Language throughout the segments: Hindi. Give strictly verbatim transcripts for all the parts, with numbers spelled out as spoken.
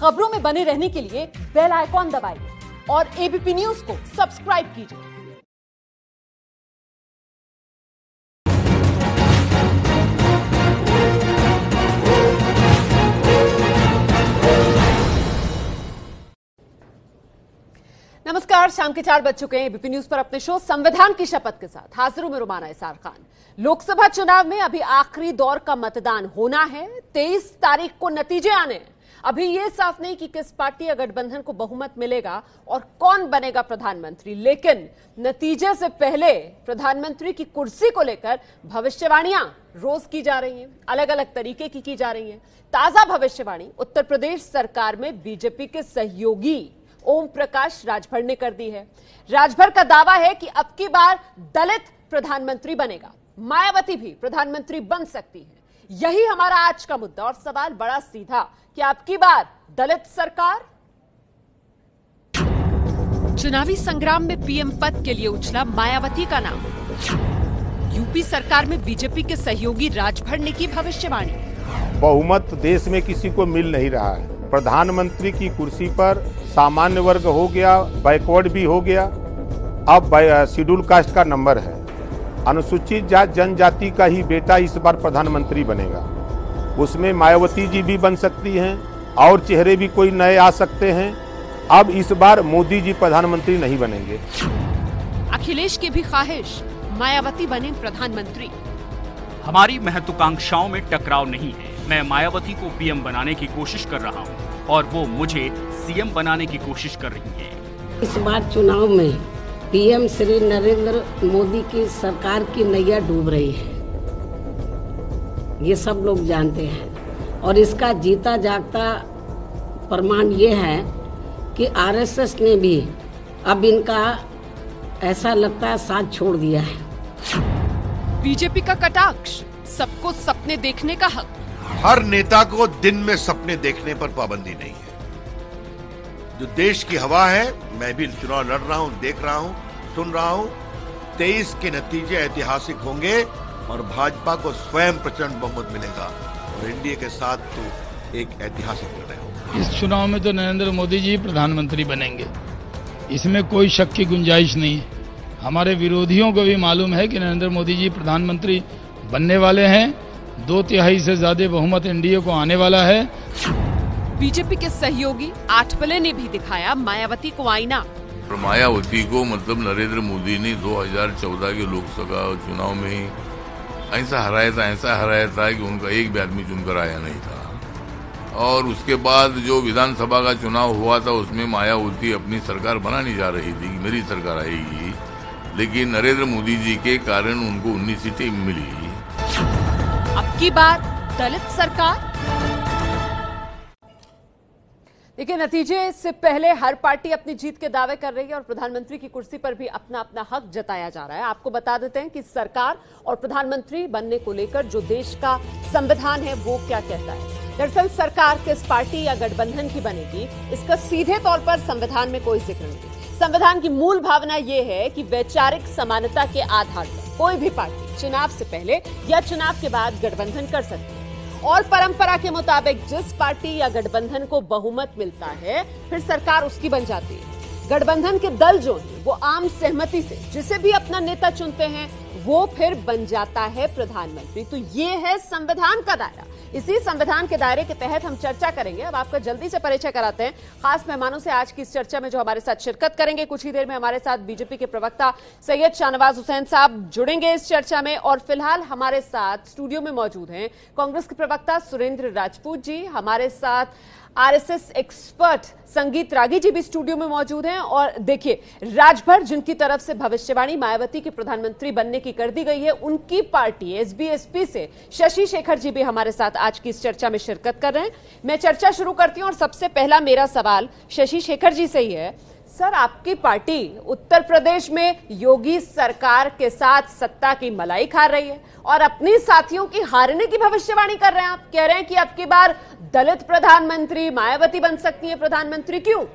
खबरों में बने रहने के लिए बेल आइकॉन दबाइए और एबीपी न्यूज को सब्सक्राइब कीजिए। नमस्कार, शाम के चार बज चुके हैं। एबीपी न्यूज पर अपने शो संविधान की शपथ के साथ हाजिर हूं मैं रुमाना इसार खान। लोकसभा चुनाव में अभी आखिरी दौर का मतदान होना है। तेईस तारीख को नतीजे आने हैं। अभी यह साफ नहीं कि किस पार्टी या गठबंधन को बहुमत मिलेगा और कौन बनेगा प्रधानमंत्री, लेकिन नतीजे से पहले प्रधानमंत्री की कुर्सी को लेकर भविष्यवाणियां रोज की जा रही हैं, अलग अलग तरीके की की जा रही हैं। ताजा भविष्यवाणी उत्तर प्रदेश सरकार में बीजेपी के सहयोगी ओम प्रकाश राजभर ने कर दी है। राजभर का दावा है कि अब की बार दलित प्रधानमंत्री बनेगा, मायावती भी प्रधानमंत्री बन सकती है। यही हमारा आज का मुद्दा और सवाल बड़ा सीधा कि अब की बार दलित सरकार। चुनावी संग्राम में पीएम पद के लिए उछला मायावती का नाम। यूपी सरकार में बीजेपी के सहयोगी राजभर ने की भविष्यवाणी। बहुमत देश में किसी को मिल नहीं रहा है। प्रधानमंत्री की कुर्सी पर सामान्य वर्ग हो गया, बैकवर्ड भी हो गया, अब शेड्यूल कास्ट का नंबर है। अनुसूचित जाति जनजाति का ही बेटा इस बार प्रधानमंत्री बनेगा। उसमें मायावती जी भी बन सकती हैं और चेहरे भी कोई नए आ सकते हैं। अब इस बार मोदी जी प्रधानमंत्री नहीं बनेंगे। अखिलेश की भी ख्वाहिश मायावती बने प्रधानमंत्री। हमारी महत्वाकांक्षाओं में टकराव नहीं है। मैं मायावती को पीएम बनाने की कोशिश कर रहा हूं और वो मुझे सीएम बनाने की कोशिश कर रही है। इस बार चुनाव में पीएम श्री नरेंद्र मोदी की सरकार की नैया डूब रही है, ये सब लोग जानते हैं। और इसका जीता जागता प्रमाण ये है कि आरएसएस ने भी अब इनका ऐसा लगता है साथ छोड़ दिया है। बीजेपी का कटाक्ष, सबको सपने देखने का हक। हर नेता को दिन में सपने देखने पर पाबंदी नहीं है। जो देश की हवा है, मैं भी चुनाव लड़ रहा हूं, देख रहा हूं, सुन रहा हूं। तेईस के नतीजे ऐतिहासिक होंगे और भाजपा को स्वयं प्रचंड बहुमत मिलेगा और एनडीए के साथ तो एक ऐतिहासिक निर्णय होगा। इस चुनाव में तो नरेंद्र मोदी जी प्रधानमंत्री बनेंगे, इसमें कोई शक की गुंजाइश नहीं है। हमारे विरोधियों को भी मालूम है कि नरेंद्र मोदी जी प्रधानमंत्री बनने वाले हैं। दो तिहाई से ज्यादा बहुमत एनडीए को आने वाला है। बीजेपी के सहयोगी आठवले ने भी दिखाया मायावती को आईना। मायावती को मतलब नरेंद्र मोदी ने दो हज़ार चौदह के लोकसभा चुनाव में ऐसा हराया था ऐसा हराया था कि उनका एक भी आदमी चुनकर आया नहीं था। और उसके बाद जो विधानसभा का चुनाव हुआ था उसमें मायावती अपनी सरकार बनाने जा रही थी, मेरी सरकार आएगी, लेकिन नरेंद्र मोदी जी के कारण उनको उन्नीस सीटें मिली। अब की बार दलित सरकार। देखिए, नतीजे से पहले हर पार्टी अपनी जीत के दावे कर रही है और प्रधानमंत्री की कुर्सी पर भी अपना अपना हक जताया जा रहा है। आपको बता देते हैं कि सरकार और प्रधानमंत्री बनने को लेकर जो देश का संविधान है वो क्या कहता है। दरअसल सरकार किस पार्टी या गठबंधन की बनेगी, इसका सीधे तौर पर संविधान में कोई जिक्र नहीं। संविधान की मूल भावना यह है कि वैचारिक समानता के आधार पर कोई भी पार्टी चुनाव से पहले या चुनाव के बाद गठबंधन कर सकती है और परंपरा के मुताबिक जिस पार्टी या गठबंधन को बहुमत मिलता है फिर सरकार उसकी बन जाती है। गठबंधन के दल जो हैं वो आम सहमति से जिसे भी अपना नेता चुनते हैं वो फिर बन जाता है प्रधानमंत्री। तो ये है संविधान का दायरा। इसी संविधान के दायरे के तहत हम चर्चा करेंगे। अब आपका जल्दी से परिचय कराते हैं खास मेहमानों से आज की इस चर्चा में जो हमारे साथ शिरकत करेंगे। कुछ ही देर में हमारे साथ बीजेपी के प्रवक्ता सैयद शाहनवाज हुसैन साहब जुड़ेंगे इस चर्चा में और फिलहाल हमारे साथ स्टूडियो में मौजूद हैं कांग्रेस के प्रवक्ता सुरेंद्र राजपूत जी, हमारे साथ आरएसएस एक्सपर्ट संगीत रागी जी भी स्टूडियो में मौजूद हैं। और देखिए, राजभर जिनकी तरफ से भविष्यवाणी मायावती के प्रधानमंत्री बनने की कर दी गई है, उनकी पार्टी एसबीएसपी से शशि शेखर जी भी हमारे साथ आज की इस चर्चा में शिरकत कर रहे हैं। मैं चर्चा शुरू करती हूं और सबसे पहला मेरा सवाल शशि शेखर जी से ही है। सर, आपकी पार्टी उत्तर प्रदेश में योगी सरकार के साथ सत्ता की मलाई खा रही है और अपनी साथियों की हारने की भविष्यवाणी कर रहे हैं। आप कह रहे हैं कि अब की बार दलित प्रधानमंत्री, मायावती बन सकती है प्रधानमंत्री, क्यों?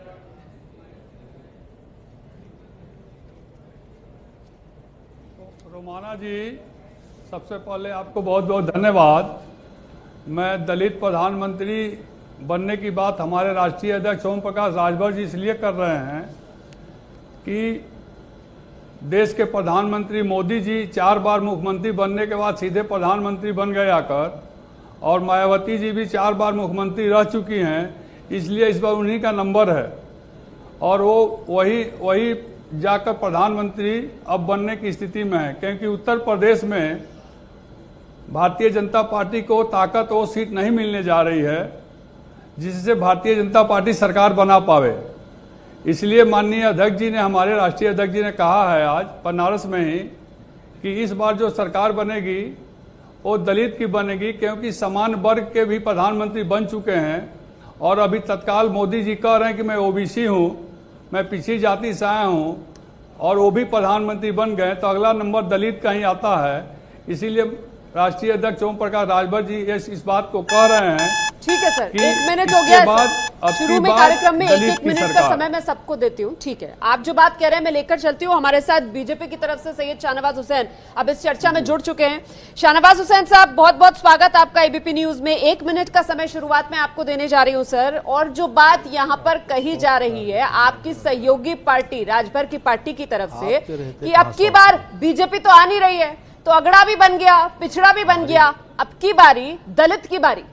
रोमाना जी, सबसे पहले आपको बहुत बहुत धन्यवाद। मैं दलित प्रधानमंत्री बनने की बात हमारे राष्ट्रीय अध्यक्ष ओम प्रकाश राजभर जी इसलिए कर रहे हैं कि देश के प्रधानमंत्री मोदी जी चार बार मुख्यमंत्री बनने के बाद सीधे प्रधानमंत्री बन गए आकर, और मायावती जी भी चार बार मुख्यमंत्री रह चुकी हैं, इसलिए इस बार उन्हीं का नंबर है और वो वही वही जाकर प्रधानमंत्री अब बनने की स्थिति में है। क्योंकि उत्तर प्रदेश में भारतीय जनता पार्टी को ताकत और सीट नहीं मिलने जा रही है जिससे भारतीय जनता पार्टी सरकार बना पावे। इसलिए माननीय अध्यक्ष जी ने, हमारे राष्ट्रीय अध्यक्ष जी ने कहा है आज बनारस में ही कि इस बार जो सरकार बनेगी वो दलित की बनेगी, क्योंकि समान वर्ग के भी प्रधानमंत्री बन चुके हैं और अभी तत्काल मोदी जी कह रहे हैं कि मैं ओबीसी हूं, मैं पिछड़ी जाति से आया हूं और वो भी प्रधानमंत्री बन गए, तो अगला नंबर दलित का ही आता है। इसीलिए राष्ट्रीय अध्यक्ष ओम प्रकाश राजभर जी इस, इस बात को कह रहे हैं। ठीक है सर, एक मिनट हो गया बाद है शुरू में कार्यक्रम में, एक एक मिनट का समय मैं सबको देती हूँ। ठीक है, आप जो बात कह रहे हैं मैं लेकर चलती हूँ। हमारे साथ बीजेपी की तरफ से सैयद शाहनवाज हुसैन अब इस चर्चा में जुड़ चुके हैं। शाहनवाज हुसैन साहब, बहुत बहुत स्वागत आपका एबीपी न्यूज में। एक मिनट का समय शुरुआत में आपको देने जा रही हूँ सर। और जो बात यहाँ पर कही जा रही है आपकी सहयोगी पार्टी राजभर की पार्टी की तरफ से कि अब की बार बीजेपी तो आ नहीं रही है, तो अगड़ा भी बन गया, पिछड़ा भी बन गया, अब की बारी दलित की बारी।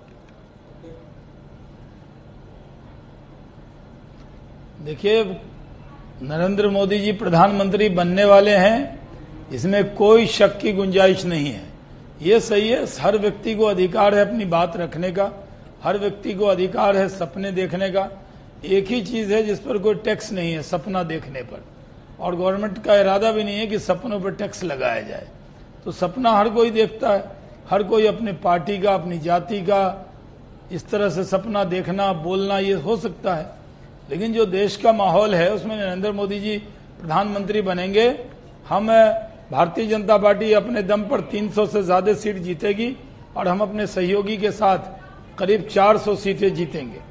देखिए, नरेंद्र मोदी जी प्रधानमंत्री बनने वाले हैं, इसमें कोई शक की गुंजाइश नहीं है। ये सही है, हर व्यक्ति को अधिकार है अपनी बात रखने का, हर व्यक्ति को अधिकार है सपने देखने का। एक ही चीज है जिस पर कोई टैक्स नहीं है, सपना देखने पर, और गवर्नमेंट का इरादा भी नहीं है कि सपनों पर टैक्स लगाया जाए। तो सपना हर कोई देखता है, हर कोई अपनी पार्टी का, अपनी जाति का, इस तरह से सपना देखना, बोलना ये हो सकता है। लेकिन जो देश का माहौल है उसमें नरेंद्र मोदी जी प्रधानमंत्री बनेंगे। हम भारतीय जनता पार्टी अपने दम पर तीन सौ से ज्यादा सीट जीतेगी और हम अपने सहयोगी के साथ करीब चार सौ सीटें जीतेंगे।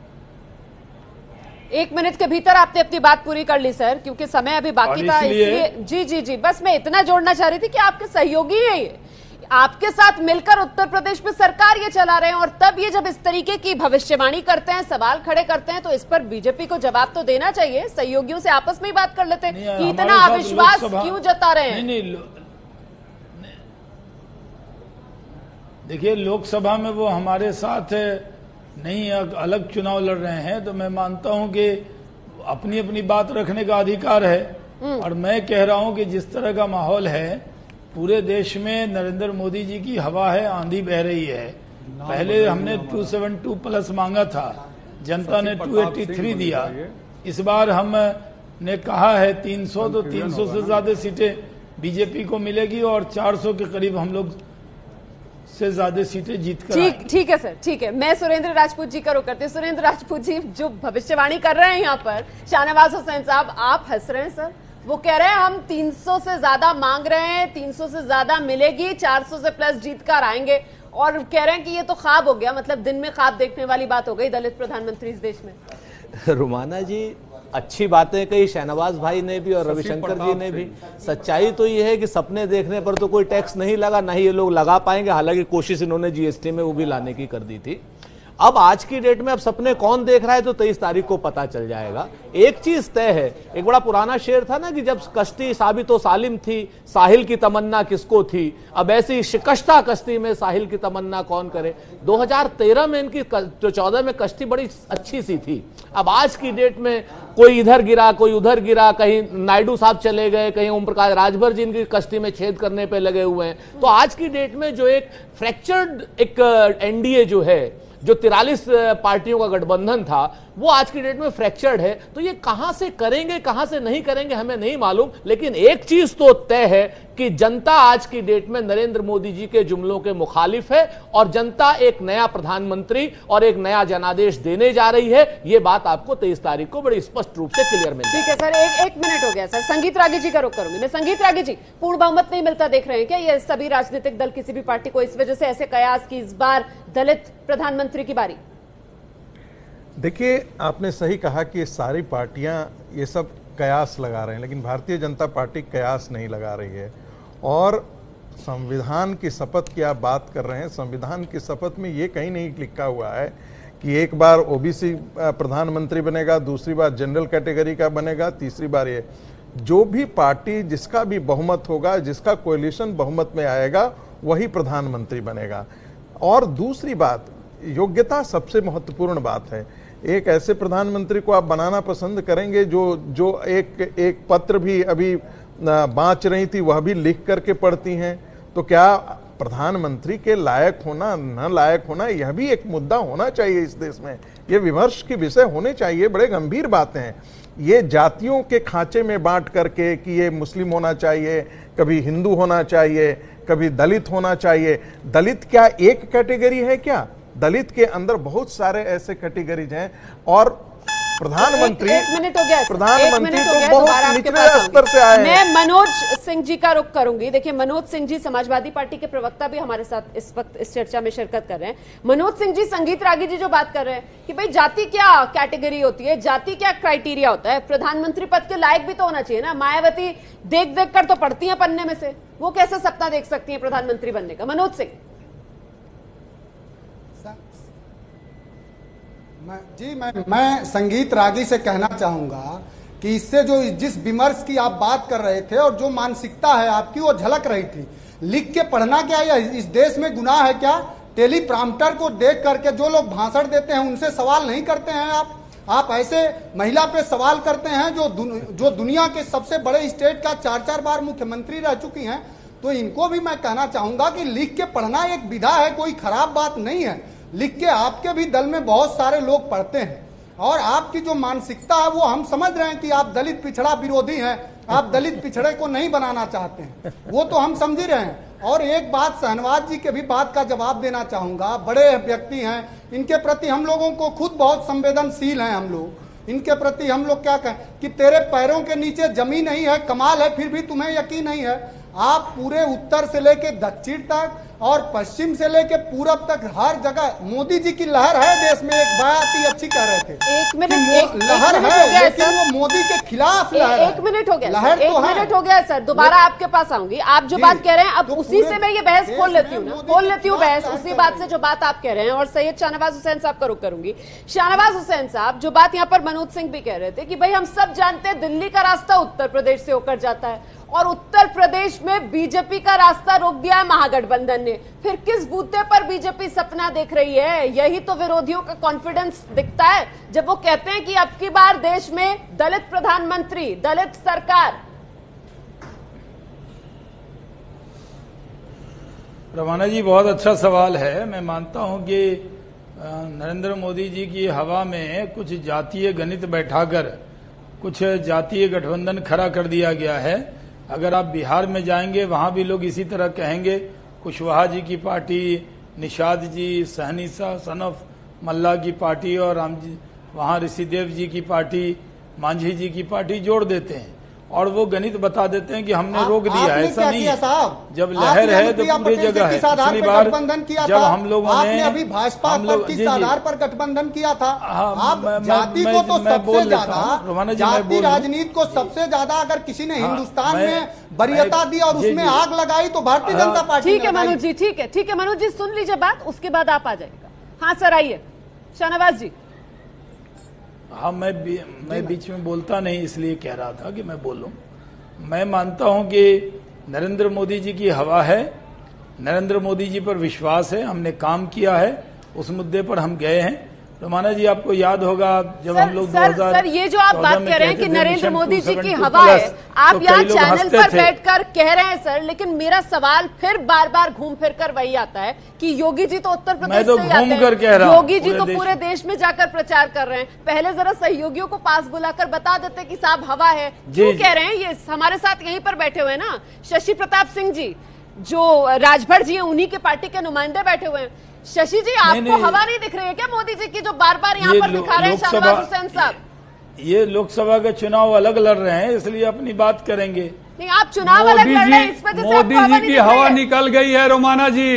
एक मिनट के भीतर आपने अपनी बात पूरी कर ली सर, क्योंकि समय अभी बाकी था, इसलिए जी जी जी बस मैं इतना जोड़ना चाह रही थी कि आपके सहयोगी है ये, आपके साथ मिलकर उत्तर प्रदेश में सरकार ये चला रहे हैं, और तब ये जब इस तरीके की भविष्यवाणी करते हैं, सवाल खड़े करते हैं, तो इस पर बीजेपी को जवाब तो देना चाहिए। सहयोगियों से आपस में ही बात कर लेते हैं कि इतना अविश्वास क्यों जता रहे हैं। नहीं, नहीं, देखिए, लोकसभा में वो हमारे साथ नहीं अलग चुनाव लड़ रहे हैं, तो मैं मानता हूं कि अपनी अपनी बात रखने का अधिकार है। और मैं कह रहा हूं कि जिस तरह का माहौल है पूरे देश में, नरेंद्र मोदी जी की हवा है, आंधी बह रही है। पहले हमने दो सौ बहत्तर प्लस मांगा था, जनता ने दो सौ तिरासी दिया। इस बार हमने कहा है तीन सौ, तो तीन सौ से ज्यादा सीटें बीजेपी को मिलेगी और चार सौ के करीब हम लोग से ज्यादा सीटें जीत कर ठीक ठीक है सर, ठीक है। मैं सुरेंद्र राजपूत जी का रुख करती हूँ। सुरेंद्र राजपूत जी जो भविष्यवाणी कर रहे हैं यहाँ पर, शाहनवाज हुसैन साहब आप हंस रहे हैं सर। वो कह रहे हैं हम तीन सौ से ज्यादा मांग रहे हैं, तीन सौ से ज्यादा मिलेगी, चार सौ से प्लस जीत कर आएंगे, और कह रहे हैं कि ये तो ख्वाब हो गया, मतलब दिन में ख्वाब देखने वाली बात हो गई दलित प्रधानमंत्री इस देश में। रुमाना जी, अच्छी बातें कही शाहनवाज भाई ने भी और रविशंकर जी ने भी। सच्चाई तो ये है कि सपने देखने पर तो कोई टैक्स नहीं लगा, ना ही ये लोग लगा पाएंगे। हालांकि कोशिश इन्होंने जीएसटी में वो भी लाने की कर दी थी। अब आज की डेट में अब सपने कौन देख रहा है तो तेईस तारीख को पता चल जाएगा। एक चीज तय है, एक बड़ा पुराना शेर था ना कि जब कश्ती साबित सालिम थी, साहिल की तमन्ना किसको थी। अब ऐसी शिकस्ता कश्ती में साहिल की तमन्ना कौन करे। दो हज़ार तेरह में इनकी जो चौदह में कश्ती बड़ी अच्छी सी थी। अब आज की डेट में कोई इधर गिरा, कोई उधर गिरा, कहीं नायडू साहब चले गए, कहीं ओम प्रकाश राजभर जी इनकी कश्ती में छेद करने पे लगे हुए हैं। तो आज की डेट में जो एक फ्रैक्चर्ड एक एनडीए जो है, जो तिरालीस पार्टियों का गठबंधन था, वो आज की डेट में फ्रैक्चर्ड है। तो ये कहां से करेंगे, कहां से नहीं करेंगे हमें नहीं मालूम। लेकिन एक चीज तो तय है कि जनता आज की डेट में नरेंद्र मोदी जी के जुमलों के मुखालिफ है, और जनता एक नया प्रधानमंत्री और एक नया जनादेश देने जा रही है। ये बात आपको तेईस तारीख को बड़ी स्पष्ट रूप से क्लियर मिल जाएगी। ठीक है सर, एक एक मिनट हो गया सर। संगीत रागी जी का रुख करूंगी मैं। संगीत रागी जी, पूर्ण बहुमत नहीं मिलता देख रहे हैं क्या ये सभी राजनीतिक दल, किसी भी पार्टी को, इस वजह से ऐसे कयास की इस बार दलित प्रधानमंत्री की बारी? देखिए, आपने सही कहा कि सारी पार्टियां ये सब कयास लगा रहे हैं, लेकिन भारतीय जनता पार्टी कयास नहीं लगा रही है। और संविधान की शपथ की आप बात कर रहे हैं, संविधान की शपथ में ये कहीं नहीं लिखा हुआ है कि एक बार ओबीसी प्रधानमंत्री बनेगा, दूसरी बार जनरल कैटेगरी का बनेगा, तीसरी बार ये। जो भी पार्टी जिसका भी बहुमत होगा, जिसका कोएलिशन बहुमत में आएगा, वही प्रधानमंत्री बनेगा। और दूसरी बात, योग्यता सबसे महत्वपूर्ण बात है। एक ऐसे प्रधानमंत्री को आप बनाना पसंद करेंगे जो जो एक एक पत्र भी अभी बाँच रही थी वह भी लिख करके पढ़ती हैं, तो क्या प्रधानमंत्री के लायक होना न लायक होना यह भी एक मुद्दा होना चाहिए इस देश में। ये विमर्श के विषय होने चाहिए। बड़े गंभीर बातें हैं। ये जातियों के खांचे में बांट करके कि ये मुस्लिम होना चाहिए, कभी हिंदू होना चाहिए, कभी दलित होना चाहिए। दलित क्या एक कैटेगरी है क्या? दलित के अंदर बहुत सारे ऐसे कैटेगरीज हैं। और प्रधानमंत्री एक, एक मिनट हो गया, प्रधानमंत्री तो बहुत निचले स्तर से आए हैं। मैं मनोज सिंह जी का रुख करूंगी। देखिए, मनोज सिंह जी समाजवादी पार्टी के प्रवक्ता भी हमारे साथ इस वक्त इस चर्चा में शिरकत कर रहे हैं। मनोज सिंह जी, संगीत रागी जी जो बात कर रहे हैं कि भाई जाति क्या कैटेगरी होती है, जाति क्या क्राइटेरिया होता है, प्रधानमंत्री पद के लायक भी तो होना चाहिए ना। मायावती देख देख कर तो पढ़ती है पन्ने में से, वो कैसे सपना देख सकती है प्रधानमंत्री बनने का? मनोज सिंह जी, मैं मैं संगीत रागी से कहना चाहूंगा कि इससे जो जिस विमर्श की आप बात कर रहे थे और जो मानसिकता है आपकी वो झलक रही थी। लिख के पढ़ना क्या है? इस देश में गुनाह है क्या? टेलीप्रॉम्प्टर को देख करके जो लोग भाषण देते हैं उनसे सवाल नहीं करते हैं आप? आप ऐसे महिला पे सवाल करते हैं जो दु, जो दुनिया के सबसे बड़े स्टेट का चार चार बार मुख्यमंत्री रह चुकी हैं। तो इनको भी मैं कहना चाहूंगा कि लिख के पढ़ना एक विधा है, कोई खराब बात नहीं है। लिख के आपके भी दल में बहुत सारे लोग पढ़ते हैं और आपकी जो मानसिकता है वो हम समझ रहे हैं कि आप दलित पिछड़ा विरोधी हैं, आप दलित पिछड़े को नहीं बनाना चाहते हैं, वो तो हम समझ रहे हैं। और एक बात शहनवाज जी के भी बात का जवाब देना चाहूंगा। बड़े व्यक्ति हैं, इनके प्रति हम लोगों को खुद बहुत संवेदनशील हैं। हम लोग इनके प्रति हम लोग क्या कहें कि तेरे पैरों के नीचे जमीन नहीं है, कमाल है, फिर भी तुम्हें यकीन नहीं है। आप पूरे उत्तर से लेके दक्षिण तक और पश्चिम से लेके पूरब तक हर जगह मोदी जी की लहर है देश में। एक बात ही अच्छी कह रहे थे, एक मिनट एक, लहर एक है, लेकिन वो मोदी के खिलाफ लहर है। एक मिनट हो गया, लहर एक तो है। मिनट हो गया सर, दोबारा आपके पास आऊंगी। आप जो बात कह रहे हैं, अब उसी से मैं ये बहस खोल लेती हूँ ना, खोल लेती हूँ बहस उसी बात से जो बात आप कह रहे हैं। और सैयद शाहनवाज हुसैन साहब का रुख करूंगी। शाहनवाज हुसैन साहब, जो बात यहाँ पर मनोज सिंह भी कह रहे थे कि भाई हम सब जानते हैं दिल्ली का रास्ता उत्तर प्रदेश से होकर जाता है और उत्तर प्रदेश में बीजेपी का रास्ता रोक दिया है महागठबंधन ने। फिर किस बूते पर बीजेपी सपना देख रही है? यही तो विरोधियों का कॉन्फिडेंस दिखता है जब वो कहते हैं कि अब की बार देश में दलित प्रधानमंत्री, दलित सरकार। रवाना जी, बहुत अच्छा सवाल है। मैं मानता हूं कि नरेंद्र मोदी जी की हवा में कुछ जातीय गणित बैठाकर कुछ जातीय गठबंधन खड़ा कर दिया गया है। अगर आप बिहार में जाएंगे वहां भी लोग इसी तरह कहेंगे। कुशवाहा जी की पार्टी, निषाद जी, सहनी सनफ मल्ला की पार्टी और राम जी वहां ऋषिदेव जी की पार्टी, मांझी जी की पार्टी जोड़ देते हैं और वो गणित बता देते हैं कि हमने रोक दिया। ऐसा नहीं है, जब लहर है तो पूरी जगह है। पिछली बार जब हम लोगों ने अभी भाजपा पर किस आधार पर गठबंधन किया था? आप जाति को तो सबसे ज्यादा, जाति राजनीति को सबसे ज्यादा अगर किसी ने हिंदुस्तान में वरीयता दी और उसमें आग लगाई तो भारतीय जनता पार्टी। ठीक है मनोज जी, ठीक है, ठीक है मनोज जी, सुन लीजिए बात, उसके बाद आप आ जाएगा। हाँ सर, आइए शाहनवाज जी। हाँ, मैं बी, मैं बीच में बोलता नहीं, इसलिए कह रहा था कि मैं बोलूं। मैं मानता हूं कि नरेंद्र मोदी जी की हवा है, नरेंद्र मोदी जी पर विश्वास है, हमने काम किया है, उस मुद्दे पर हम गए हैं। रोमाना जी, आपको याद होगा जब सर, हम लोग सर, सर ये जो आप बात कह रहे हैं कि नरेंद्र मोदी जी की हवा है, आप तो यहाँ चैनल पर बैठकर कह रहे हैं सर, लेकिन मेरा सवाल फिर बार बार घूम फिर कर वही आता है कि योगी जी तो उत्तर प्रदेश तो से आते हैं, योगी जी तो पूरे देश में जाकर प्रचार कर रहे हैं। पहले जरा सहयोगियों को पास बुलाकर बता देते कि साहब हवा है, क्यों कह रहे हैं ये? हमारे साथ यहीं पर बैठे हुए हैं ना शशि प्रताप सिंह जी, जो राजभर जी है, उन्हीं के पार्टी के नुमाइंदे बैठे हुए हैं। शशि जी, आपको नहीं, हवा नहीं दिख रही है क्या मोदी जी की, जो बार बार यहाँ पर दिखा रहे हैं शाहनवाज हुसैन साहब? ये लोकसभा के चुनाव अलग लड़ रहे हैं, इसलिए अपनी बात करेंगे। नहीं, आप चुनाव अलग लड़ रहे हैं, इस वजह से मोदी जी की हवा निकल गई है। रोमाना जी,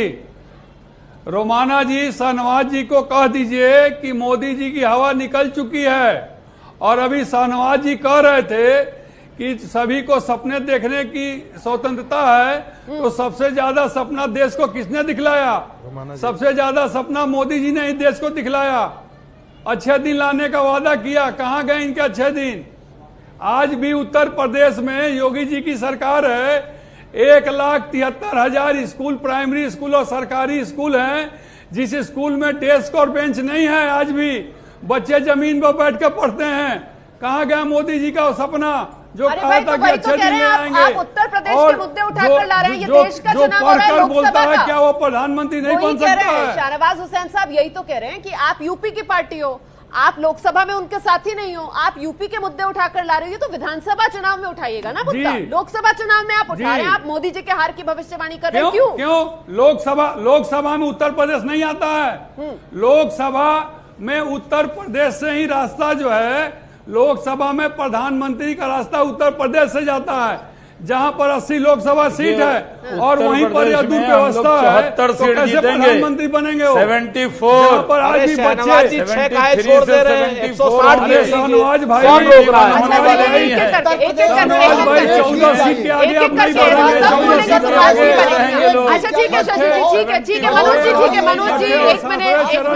रोमाना जी, शाहनवाज जी को कह दीजिए कि मोदी जी की हवा निकल चुकी है। और अभी शाहनवाज जी कह रहे थे कि सभी को सपने देखने की स्वतंत्रता है, तो सबसे ज्यादा सपना देश को किसने दिखलाया? सबसे ज्यादा सपना मोदी जी ने ही देश को दिखलाया। अच्छे दिन लाने का वादा किया, कहां गए इनके अच्छे दिन? आज भी उत्तर प्रदेश में योगी जी की सरकार है, एक लाख तिहत्तर हजार स्कूल, प्राइमरी स्कूल और सरकारी स्कूल हैं, जिस स्कूल में डेस्क और बेंच नहीं है, आज भी बच्चे जमीन पर बैठ कर पढ़ते हैं। कहां गया मोदी जी का सपना जो कहा था कि अच्छे दिन ले आएंगे? आप उत्तर प्रदेश के मुद्दे उठाकर ला रहे हैं, ये देश का चुनाव हो रहा है, बोलता है क्या वो प्रधानमंत्री नहीं बन सकता है? शाहनवाज हुसैन साहब यही तो कह रहे हैं कि आप यूपी की पार्टी हो, आप लोकसभा में उनके साथी नहीं हो, आप यूपी के मुद्दे उठाकर ला रहे हो, तो विधानसभा चुनाव में उठाइएगा ना मुद्दा। लोकसभा चुनाव में आप उठा रहे हैं, आप मोदी जी के हार की भविष्यवाणी कर रहे हैं, क्यों? क्यों लोकसभा लोकसभा में उत्तर प्रदेश नहीं आता है? लोकसभा में उत्तर प्रदेश से ही रास्ता जो है, लोकसभा में प्रधानमंत्री का रास्ता उत्तर प्रदेश से जाता है, जहां पर अस्सी लोकसभा सीट है और वहीं पर यह दुर्व्यवस्था है, तो कैसे प्रधानमंत्री बनेंगे? वो चौहत्तर पर आज भी बच्चे छह काहे छोड़ दे रहे हैं? एक सौ साठ शाहनवाज भाई कौन रोक रहा है? चौदह सीट के आगे अब नहीं अच्छा ठीक है शशि जी, ठीक है ठीक है मनोज जी, ठीक है मनोज जी, एक मिनट एक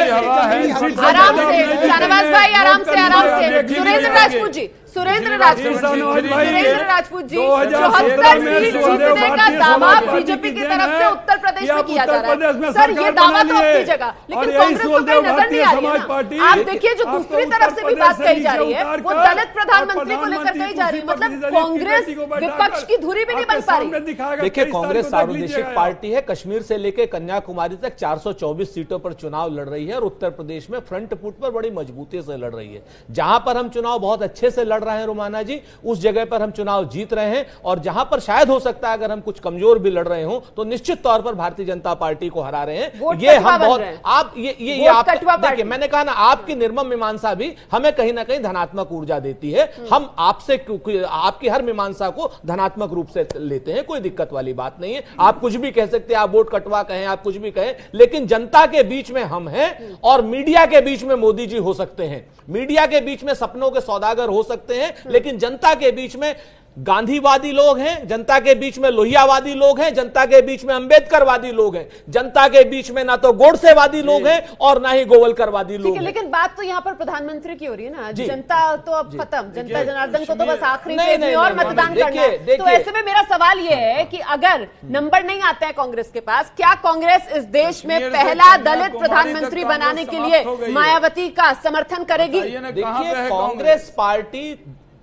मिनट आराम से, शाहनवाज भाई आराम से आराम से। सुरेंद्र राजपूत जी, सुरेंद्र राजपूत सुरेंद्र राजपूत जी, चौहत्तर सीट जीतने का दावा बीजेपी की तरफ से उत्तर प्रदेश में किया जा रहा है। सर ये दावा तो अपनी जगह, लेकिन कांग्रेस को कहीं नजर नहीं आ रही है ना। आप देखिए जो दूसरी तरफ से भी बात कही जा रही है, वो दलित प्रधानमंत्री को लेकर कही जा रही है, मतलब कांग्रेस विपक्ष की धुरी भी नहीं बन पा रही। देखिए कांग्रेस सार्वदेशिक पार्टी है, कश्मीर से लेकर कन्याकुमारी तक चार सौ चौबीस सीटों पर चुनाव लड़ रही है और उत्तर प्रदेश में फ्रंट फुट पर बड़ी मजबूती से लड़ रही है। जहां पर हम चुनाव बहुत अच्छे से लड़ रहे हैं रोमाना जी, उस जगह पर हम चुनाव जीत रहे हैं, और जहां पर शायद हो सकता है अगर हम कुछ कमजोर भी लड़ रहे हो तो निश्चित तौर पर भारतीय जनता पार्टी को हरा रहे हैं। ये हम बहुत आप ये ये, ये आप देखिए, मैंने कहा ना, आपकी निर्मम मीमांसा भी हमें कहीं ना कहीं धनात्मक ऊर्जा देती है। हम आपसे आपकी हर मीमांसा को धनात्मक रूप से लेते हैं, कोई दिक्कत वाली बात नहीं है। आप कुछ भी कह सकते हैं, आप वोट कटवा कहें, आप कुछ भी कहें, लेकिन जनता के बीच में हम हैं और मीडिया के बीच में मोदी जी हो सकते हैं, मीडिया के बीच में सपनों के सौदागर हो सकते हैं, लेकिन जनता के बीच में गांधीवादी लोग हैं, जनता के बीच में लोहियावादी लोग हैं, जनता के बीच में अंबेडकरवादी लोग हैं, जनता के बीच में ना तो गोडसेवादी लोग हैं और ना ही गोवलकरवादी लोग हैं। लेकिन बात तो यहाँ पर प्रधानमंत्री की हो रही है ना, जनता तो अब खत्म, जनता जनार्दन को तो बस आखिरी फेज में और मतदान करना है। तो ऐसे में मेरा सवाल ये है कि अगर नंबर नहीं आता है कांग्रेस के पास, क्या कांग्रेस इस देश में पहला दलित प्रधानमंत्री बनाने के लिए मायावती का समर्थन करेगी? देखिए कांग्रेस पार्टी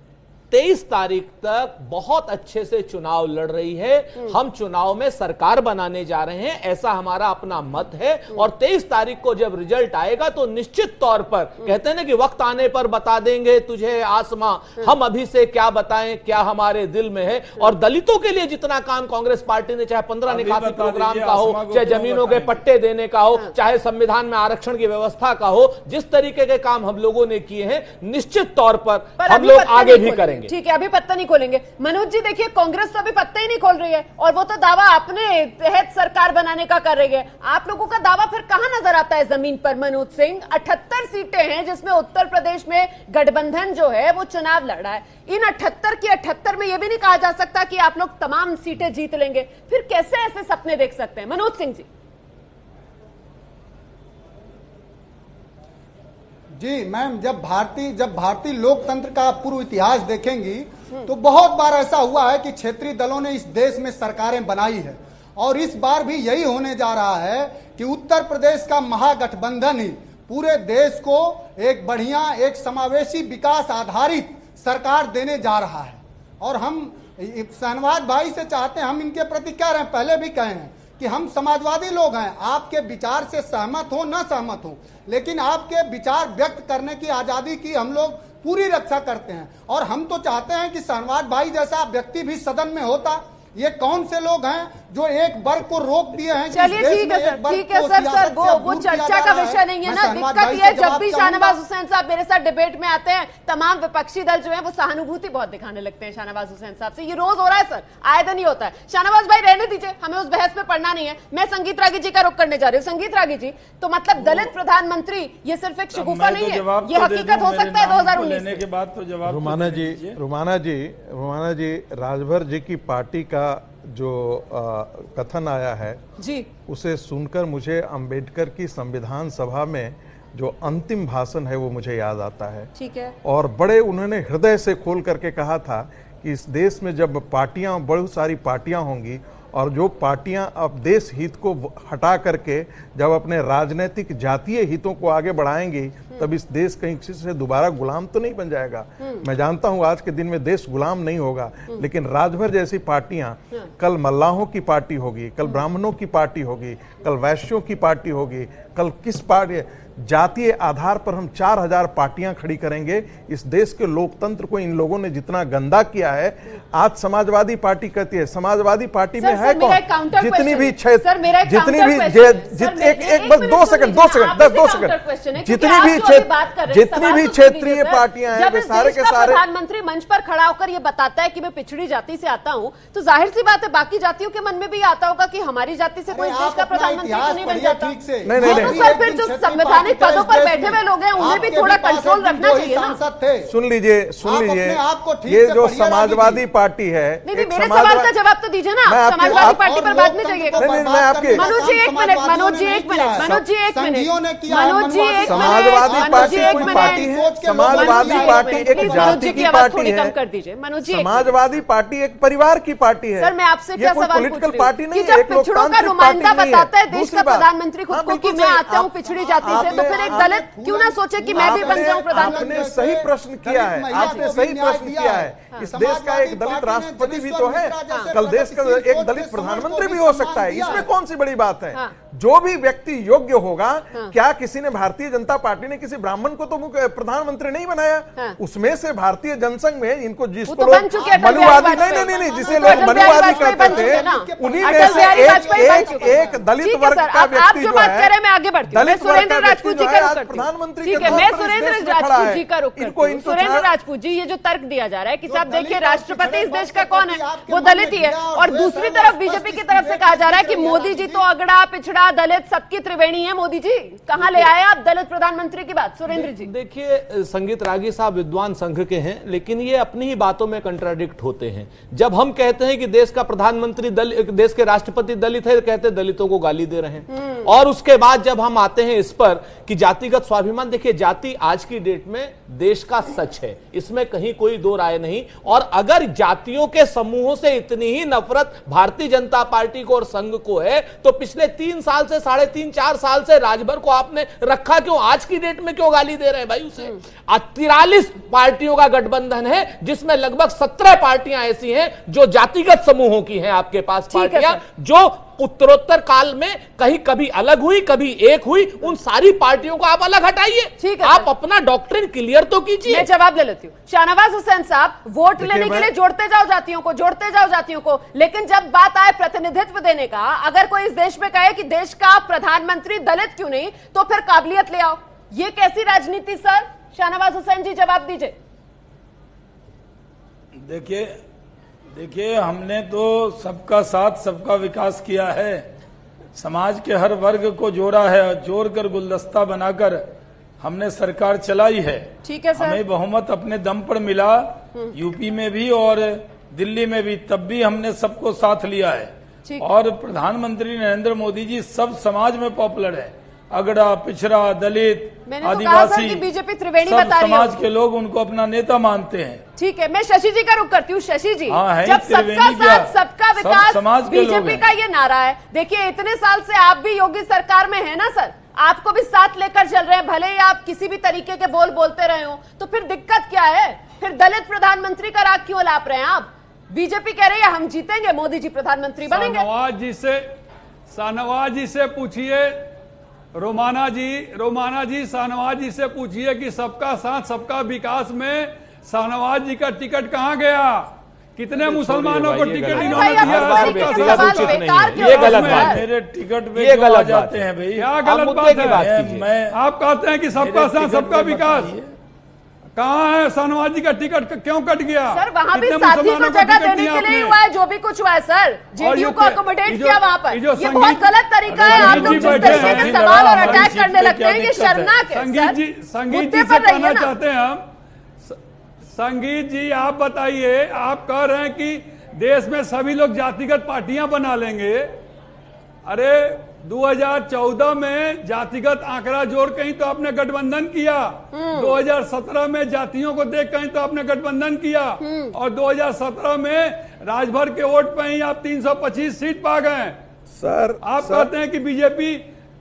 तेईस तारीख तक बहुत अच्छे से चुनाव लड़ रही है, हम चुनाव में सरकार बनाने जा रहे हैं, ऐसा हमारा अपना मत है। और तेईस तारीख को जब रिजल्ट आएगा तो निश्चित तौर पर, कहते हैं ना कि वक्त आने पर बता देंगे तुझे आसमां, हम अभी से क्या बताएं क्या हमारे दिल में है। और दलितों के लिए जितना काम कांग्रेस पार्टी ने, चाहे पंद्रह निकासी प्रोग्राम का हो, चाहे जमीनों के पट्टे देने का हो, चाहे संविधान में आरक्षण की व्यवस्था का हो, जिस तरीके के काम हम लोगों ने किए हैं, निश्चित तौर पर हम लोग आगे भी करेंगे। ठीक है, अभी पत्ता नहीं खोलेंगे। मनोज जी देखिए, कांग्रेस तो अभी पत्ता ही नहीं खोल रही है और वो तो दावा अपने तहत सरकार बनाने का कर रही है। आप लोगों का दावा फिर कहां नजर आता है जमीन पर? मनोज सिंह, अठहत्तर सीटें हैं जिसमें उत्तर प्रदेश में गठबंधन जो है वो चुनाव लड़ रहा है। इन अठहत्तर की अठहत्तर में यह भी नहीं कहा जा सकता कि आप लोग तमाम सीटें जीत लेंगे, फिर कैसे ऐसे सपने देख सकते हैं? मनोज सिंह जी। जी मैम, जब भारतीय जब भारतीय लोकतंत्र का पूर्व इतिहास देखेंगी तो बहुत बार ऐसा हुआ है कि क्षेत्रीय दलों ने इस देश में सरकारें बनाई है, और इस बार भी यही होने जा रहा है कि उत्तर प्रदेश का महागठबंधन ही पूरे देश को एक बढ़िया, एक समावेशी, विकास आधारित सरकार देने जा रहा है। और हम शाहनवाज भाई से चाहते हैं, हम इनके प्रति कह रहे हैं, पहले भी कहे हैं कि हम समाजवादी लोग हैं, आपके विचार से सहमत हो न सहमत हो, लेकिन आपके विचार व्यक्त करने की आजादी की हम लोग पूरी रक्षा करते हैं। और हम तो चाहते हैं कि शाहनवाज भाई जैसा व्यक्ति भी सदन में होता। ये कौन से लोग हैं जो एक वर्ग को रोक दिए हैं? चलिए ठीक है सर, ठीक है सर सर वो वो चर्चा का विषय नहीं है ना। दिक्कत ये है जब भी शाहनवाज हुसैन साहब मेरे साथ डिबेट में आते हैं, तमाम विपक्षी दल जो है वो सहानुभूति बहुत दिखाने लगते हैं शाहनवाज हुसैन साहब से। ये रोज हो रहा है सर, आए दिन ही होता है। शाहनवाज भाई रहने दीजिए, हमें उस बहस में पढ़ना नहीं है। मैं संगीत रागी जी का रुख करने जा रही हूँ। संगीत रागी जी, तो मतलब दलित प्रधानमंत्री ये सिर्फ एक शगुफा नहीं है, ये हकीकत हो सकता है दो हजार उन्नीस के बाद। तो जवाब रुमाना जी रुमाना जी रुमाना जी राजभर जी की पार्टी का जो आ, कथन आया है जी, उसे सुनकर मुझे अंबेडकर की संविधान सभा में जो अंतिम भाषण है वो मुझे याद आता है। ठीक है। और बड़े उन्होंने हृदय से खोल करके कहा था कि इस देश में जब पार्टियां, बहुत सारी पार्टियां होंगी और जो पार्टियां अब देश हित को हटा करके जब अपने राजनीतिक जातीय हितों को आगे बढ़ाएंगी तब इस देश कहीं किसी से दोबारा गुलाम तो नहीं बन जाएगा। मैं जानता हूं आज के दिन में देश गुलाम नहीं होगा, लेकिन राजभर जैसी पार्टियां, कल मल्लाहों की पार्टी होगी, कल ब्राह्मणों की पार्टी होगी, कल वैश्यों की पार्टी होगी, कल किस पार्टी, जातीय आधार पर हम चार हजार पार्टियां खड़ी करेंगे। इस देश के लोकतंत्र को इन लोगों ने जितना गंदा किया है, आज समाजवादी पार्टी कहती है, समाजवादी पार्टी में है कौन? जितनी भी क्षेत्र, जितनी भी एक एक बस दो सेकंड दो सेकंड दस दो सेकंड जितनी भी जितनी भी क्षेत्रीय पार्टियां हैं वे सारे के सारे। प्रधानमंत्री मंच पर खड़ा होकर ये बताता है कि मैं पिछड़ी जाति से आता हूं, तो जाहिर सी बात है बाकी जातियों के मन में भी आता होगा कि हमारी जाति से कोई देश का प्रधानमंत्री नहीं बन जाता। नहीं नहीं नहीं सर, फिर जो संवैधानिक पदों पर बैठे हुए लोग हैं उन्हें भी थोड़ा कंट्रोल रखना चाहिए ना। सुन लीजिए सुन लीजिए ये जो समाजवादी पार्टी है, नहीं मेरे सवाल का जवाब तो दीजिए ना। समाजवादी पार्टी पर बाद में जाइएगा। मनोज जी एक मिनट, मनोज जी एक मिनट, मनोज जी एक मिनट, मनोज जी एक समाजवादी पार्टी कोई पार्टी है? समाजवादी पार्टी एक जाति की पार्टी है। कर दीजिए मनोज जी। समाजवादी पार्टी एक परिवार की पार्टी है। सर मैं आपसे क्या सवाल पॉलिटिकल पार्टी नहीं है? जब पिछड़ों का नुमाइंदा बताता है देश का प्रधानमंत्री खुद को कि मैं आता हूँ पिछड़ी जाति से, तो फिर एक दलित क्यों ना सोचे कि मैं भी बन जाऊं प्रधानमंत्री? आपने सही प्रश्न किया है, आपने सही प्रश्न किया है। इस देश का एक दलित राष्ट्रपति भी तो है, कल देश का एक दलित प्रधानमंत्री भी हो सकता है, इसमें कौन सी बड़ी बात है? जो भी व्यक्ति योग्य होगा, क्या किसी ने, भारतीय जनता पार्टी ने किसी ब्राह्मण को तो प्रधानमंत्री नहीं बनाया? उसमें से भारतीय जनसंघ में इनको जिसको मनुवादी नहीं नहीं नहीं जिसे लोग मनुवादी कहते थे, उन्हीं में से एक एक दलित वर्ग का व्यक्ति जो है, मैं आगे बढ़ती हूं। दलित वर्ग का व्यक्ति जो है आज प्रधानमंत्री ठीक है, मैं सुरेंद्र राजपूत जी का रुख करती हूं। सुरेंद्र राजपूत जी, ये जो तर्क दिया जा रहा है कि साहब देखिए राष्ट्रपति इस देश का कौन है? वो दलित ही है, और दूसरी तरफ बीजेपी की तरफ से कहा जा रहा है कि मोदी जी तो अगड़ा पिछड़ा दलित सबकी त्रिवेणी है। मोदी जी कहां ले आए आप दलित प्रधानमंत्री की बात? सुरेंद्र जी देखिए, संगीत रागी साहब विद्वान संघ के हैं, लेकिन ये अपनी ही बातों में कंट्राडिक्ट होते हैं। जब हम कहते हैं कि देश का प्रधानमंत्री दलित, देश के राष्ट्रपति दलित है, कहते दलितों को गाली दे रहे हैं। और उसके बाद जब हम आते हैं इस पर कि जातिगत स्वाभिमान, देखिए जाति आज की डेट में देश का सच है, इसमें कहीं कोई दो राय नहीं। और अगर जातियों के समूहों से इतनी ही नफरत भारतीय जनता पार्टी को और संघ को है, तो पिछले तीन साल से, साढ़े तीन चार साल से राजभर को आपने रखा क्यों? आज की डेट में क्यों गाली दे रहे हैं भाई उसे? तिरालीस पार्टियों का गठबंधन है, जिसमें लगभग सत्रह पार्टियां ऐसी हैं जो जातिगत समूहों की हैं आपके पास पार्टियां, जो उत्तरोत्तर काल में कहीं कभी अलग हुई, कभी एक हुई। उन सारी पार्टियों को आप अलग हटाइए, आप अपना डॉक्ट्रिन क्लियर तो कीजिए। मैं जवाब ले लेती हूँ। शाहनवाज हुसैन साहब, वोट लेने के लिए जोड़ते जाओ जातियों को, जोड़ते जाओ जातियों को, लेकिन जब बात आए प्रतिनिधित्व देने का, अगर कोई इस देश में कहे कि देश का प्रधानमंत्री दलित क्यों नहीं, तो फिर काबिलियत ले आओ। ये कैसी राजनीति सर? शाहनवाज हुसैन जी जवाब दीजिए। देखिए देखिए हमने तो सबका साथ सबका विकास किया है, समाज के हर वर्ग को जोड़ा है, जोड़कर गुलदस्ता बनाकर हमने सरकार चलाई है। ठीक है सर। हमें बहुमत अपने दम पर मिला, यूपी में भी और दिल्ली में भी, तब भी हमने सबको साथ लिया है। और प्रधानमंत्री नरेंद्र मोदी जी सब समाज में पॉपुलर है, अगड़ा पिछड़ा दलित आदिवासी, बीजेपी त्रिवेणी सब बता रही समाज के लोग उनको अपना नेता मानते हैं। ठीक है, मैं शशि जी का रुख करती हूँ। शशि जी, हाँ, जब सबका साथ सबका विकास समाज बीजेपी का ये नारा है, देखिए इतने साल से आप भी योगी सरकार में है ना सर, आपको भी साथ लेकर चल रहे हैं, भले ही आप किसी भी तरीके के बोल बोलते रहे हो, तो फिर दिक्कत क्या है? फिर दलित प्रधानमंत्री का राग क्यों लाप रहे हैं आप? बीजेपी कह रही है हम जीतेंगे, मोदी जी प्रधानमंत्री बनेंगे। शाहनवाज जी से शाहनवाज जी से पूछिए, रोमाना जी रोमाना जी शाहनवाज जी से पूछिए कि सबका साथ सबका विकास में शाहनवाज जी का टिकट कहां गया? कितने मुसलमानों को टिकट इन्होंने दिया? ये गलत बात है, मेरे टिकट पे ये गलत जाते हैं भाई, क्या गलत बात है? मैं आप कहते हैं कि सबका साथ सबका विकास, कहाँ है शाहनवाज जी का टिकट क्यों कट गया? सर वहाँ भी साथी को जगह देने के लिए हुआ है, जो भी कुछ हुआ है सर, जेडीयू को अकोमोडेट किया वहाँ पर। ये बहुत गलत तरीका है, आप लोग जिस तरीके के सवाल और अटैक करने लगते हैं, ये शर्मनाक है। संगीत जी संगीत जी से कहना चाहते हैं हम, संगीत जी आप बताइए, आप कह रहे हैं कि देश में सभी लोग जातिगत पार्टियां बना लेंगे। अरे दो हज़ार चौदह में जातिगत आंकड़ा जोड़ कहीं तो आपने गठबंधन किया, दो हज़ार सत्रह में जातियों को देख कहीं तो आपने गठबंधन किया, और दो हज़ार सत्रह में राजभर के वोट पे ही आप तीन सौ पच्चीस सीट पा गए। सर आप सर, कहते हैं कि बीजेपी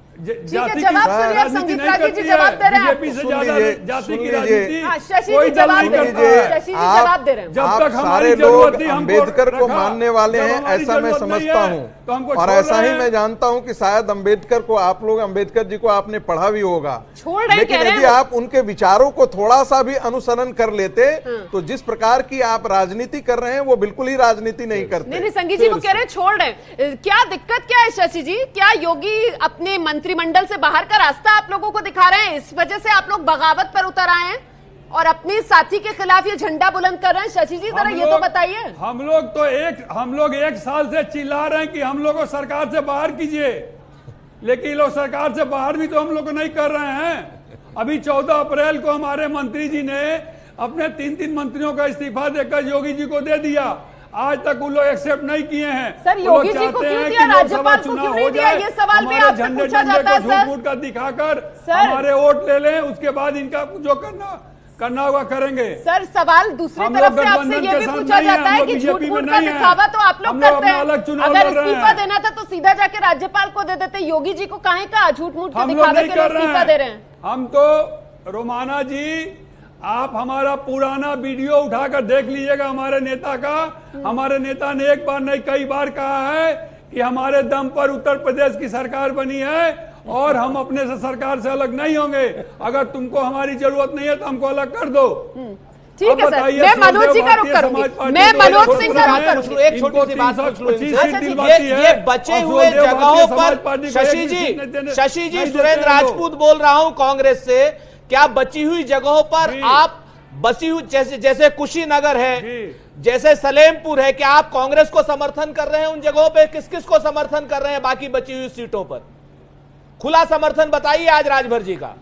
जाति जवाब सुनिए, आप संगीत रागी जी जवाब दे रहे हैं। बीजेपी से ज्यादा जाति की राजनीति शशि कोई जी दल जवाब नहीं दे करता रहे है। हैं। शशि जी जवाब दे रहे हैं। जब आप तक हमारी सारे जरूरत लोग थी हमको अंबेडकर को रखा। मानने वाले जब हैं, हमारी ऐसा मैं जरूरत नहीं समझता है, हूँ, तो हमको और छोड़ ऐसा रहे ही हैं। मैं जानता हूँ कि शायद अंबेडकर को आप लोग अंबेडकर जी को आपने पढ़ा भी होगा, छोड़ रहे लेकिन कह रहे यदि हैं। आप उनके विचारों को थोड़ा सा भी अनुसरण कर लेते तो जिस प्रकार की आप राजनीति कर रहे हैं वो बिल्कुल ही राजनीति नहीं करते। नहीं नहीं संगीत जी वो कह रहे हैं छोड़ रहे हैं। क्या दिक्कत क्या है शशि जी? क्या योगी अपने मंत्रिमंडल से बाहर का रास्ता आप लोगों को दिखा रहे हैं? इस वजह से आप लोग बगावत पर उतर आए हैं और अपने साथी के खिलाफ ये झंडा बुलंद कर रहे हैं? शशि जी जरा ये तो बताइए। हम लोग तो एक हम लोग एक साल से चिल्ला रहे हैं कि हम लोग को सरकार से बाहर कीजिए, लेकिन लोग सरकार से बाहर भी तो हम लोग को नहीं कर रहे हैं। अभी चौदह अप्रैल को हमारे मंत्री जी ने अपने तीन तीन मंत्रियों का इस्तीफा देकर योगी जी को दे दिया, आज तक वो लोग एक्सेप्ट नहीं किए हैं। सर योगी जी को क्यों दिया, राज्यपाल को क्यों नहीं दिया? ये सवाल भी आपसे पूछा जाता है सर। झूठ का दिखाकर हमारे वोट ले लें, उसके बाद इनका जो करना करना होगा करेंगे। सर सवाल दूसरी तरफ से आपसे ये भी पूछा जाता है कि झूठ मूठ का दिखावा तो आप लोग करते हैं। अगर इस्तीफा देना था तो सीधा जाके राज्यपाल को दे देते, योगी जी को काहे का झूठ मूठ के दिखावे के लिए इस्तीफा दे रहे हैं? हम तो रोमाना जी, आप हमारा पुराना वीडियो उठाकर देख लीजिएगा हमारे नेता का। हमारे नेता ने एक बार नहीं कई बार कहा है कि हमारे दम पर उत्तर प्रदेश की सरकार बनी है और हम अपने से सरकार से अलग नहीं होंगे। अगर तुमको हमारी जरूरत नहीं है तो हमको अलग कर दो। ठीक है सर, मैं मनोज जी का रुख करूंगी। मैं मनोज सिंह का रुख करूंगी। एक छोटी सी बात पूछ लूं इनसे। ये ये बचे हुए जगहों पर शशि जी शशि जी सुरेंद्र राजपूत बोल रहा हूं कांग्रेस से, क्या बची हुई जगहों पर आप बसी हुई जैसे जैसे कुशीनगर है, जैसे सलेमपुर है, क्या आप कांग्रेस को समर्थन कर रहे हैं उन जगहों पे? किस किस को समर्थन कर रहे हैं बाकी बची हुई सीटों पर? खुला समर्थन बताइए आज राजभर जी का।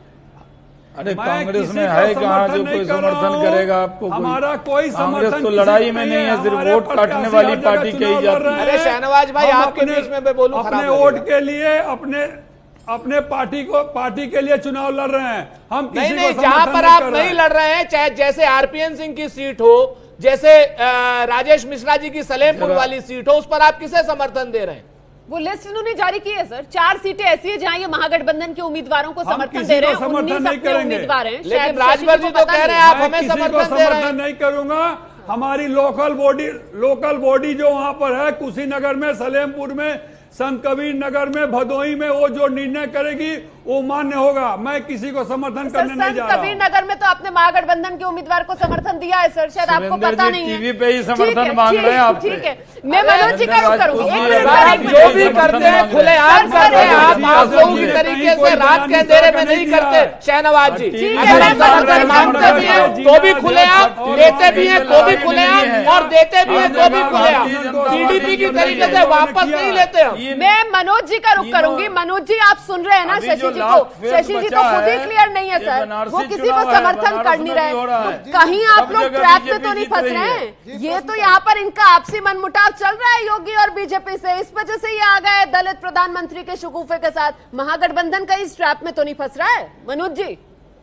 अरे कांग्रेस में है कहाँ जो कोई समर्थन करेगा आपको? हमारा कोई कांग्रेस तो लड़ाई में नहीं है, सिर्फ वोट काटने वाली पार्टी कही जाती है। अरे शहनवाज भाई आपके बीच में मैं बोलूं, अपने वोट के लिए अपने अपने पार्टी को पार्टी के लिए चुनाव लड़ रहे हैं हम। नहीं नहीं, जहां पर आप नहीं लड़ रहे हैं, चाहे जैसे आरपीएन सिंह की सीट हो, जैसे राजेश मिश्रा जी की सलेमपुर वाली सीट हो, उस पर आप किसे समर्थन दे रहे हैं? वो लिस्ट इन्होंने जारी की है सर। चार सीटें ऐसी है जहां ये महागठबंधन के उम्मीदवारों को समर्थन दे रहे हैं। उन्नीस अपने उम्मीदवार हैं, लेकिन राजभर जी तो कह रहे हैं आप हमें समर्थन दे रहे हैं। नहीं करूंगा। हमारी लोकल बॉडी लोकल बॉडी जो वहां पर है, कुशीनगर में, सलेमपुर में, संत कबीर नगर में, भदोही में, वो जो निर्णय करेगी वो मान्य होगा। मैं किसी को समर्थन करने नहीं जा रहा। कबीर नगर में तो आपने महागठबंधन के उम्मीदवार को समर्थन दिया है सर, शायद आपको पता नहीं है। टीवी पे ही समर्थन मांग रहे हैं आप। ठीक है, मैं मनोज जी का रुख करूंगी। जो भी करते हैं खुलेआम करते हैं आप, आप लोगों की तरीके से रात के अंधेरे में नहीं करते शहनवाज जी। समर्थन मांगते भी है तो भी खुलेआम, लेते भी है तो भी खुलेआम, और देते भी है तो भी खुलेआम। टीडीपी की तरीके से वापस नहीं लेते हम। मैं मनोज जी का रुख करूंगी। मनोज जी आप सुन रहे हैं ना शशि जी को? शशि जी तो खुद ही क्लियर नहीं है सर, वो किसी को समर्थन कर नहीं रहे। तो कहीं आप लोग ट्रैप में तो नहीं फंस रहे हैं? ये तो यहाँ पर इनका आपसी मनमुटाव चल रहा है योगी और बीजेपी से, इस वजह से ये आ गए दलित प्रधानमंत्री के शुगुफे के साथ। महागठबंधन का इस ट्रैप में तो नहीं फंस रहा है मनोज जी?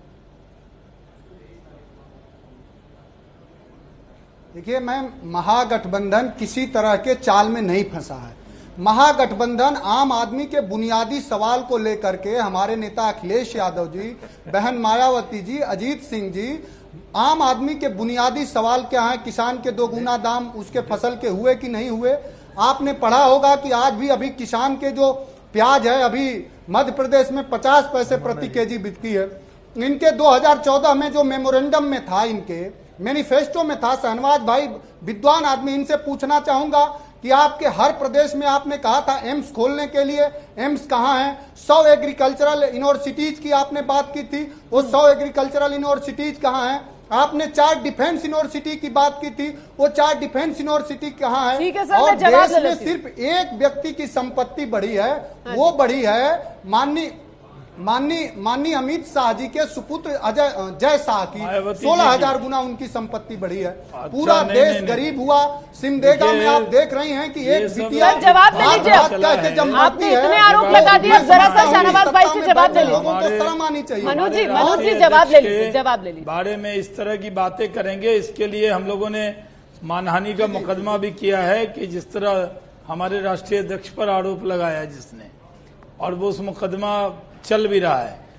देखिए मैम, महागठबंधन किसी तरह के चाल में नहीं फंसा है। महागठबंधन आम आदमी के बुनियादी सवाल को लेकर के हमारे नेता अखिलेश यादव जी, बहन मायावती जी, अजीत सिंह जी, आम आदमी के बुनियादी सवाल क्या है? किसान के दो गुना दाम उसके फसल के हुए कि नहीं हुए? आपने पढ़ा होगा कि आज भी अभी किसान के जो प्याज है अभी मध्य प्रदेश में पचास पैसे प्रति केजी बिकती है। इनके दो हज़ार चौदह में जो मेमोरेंडम में था, इनके मैनिफेस्टो में था, शहनवाज भाई विद्वान आदमी, इनसे पूछना चाहूंगा कि आपके हर प्रदेश में आपने कहा था एम्स खोलने के लिए, एम्स कहाँ है? सौ एग्रीकल्चरल यूनिवर्सिटीज की आपने बात की थी, वो सौ एग्रीकल्चरल यूनिवर्सिटीज कहाँ है? आपने चार डिफेंस यूनिवर्सिटी की बात की थी, वो चार डिफेंस यूनिवर्सिटी कहाँ है? ठीक है सर, और मैं जवाब देश दे में लेती हूं। सिर्फ एक व्यक्ति की संपत्ति बढ़ी है, वो बढ़ी है माननीय माननीय माननीय अमित शाह जी के सुपुत्र अजय जय शाह की सोलह हजार गुना उनकी संपत्ति बढ़ी है। पूरा अच्छा, देश नहीं, नहीं, गरीब हुआ। सिमडेगा में आप देख रही हैं कि एक बिटिया जवाब ले लीजिए। आपने इतने आरोप लगा दिए, जरा सा शाहनवाज भाई से जवाब ले लीजिए। लोगों को शर्म आनी चाहिए। मनोज जी मनोज जी जवाब ले लीजिए, जवाब ले लीजिए। बारे में इस तरह की बातें करेंगे, इसके लिए हम लोगों ने मानहानि का मुकदमा भी किया है कि जिस तरह हमारे राष्ट्रीय अध्यक्ष पर आरोप लगाया जिसने, और वो उस मुकदमा चल भी रहा है।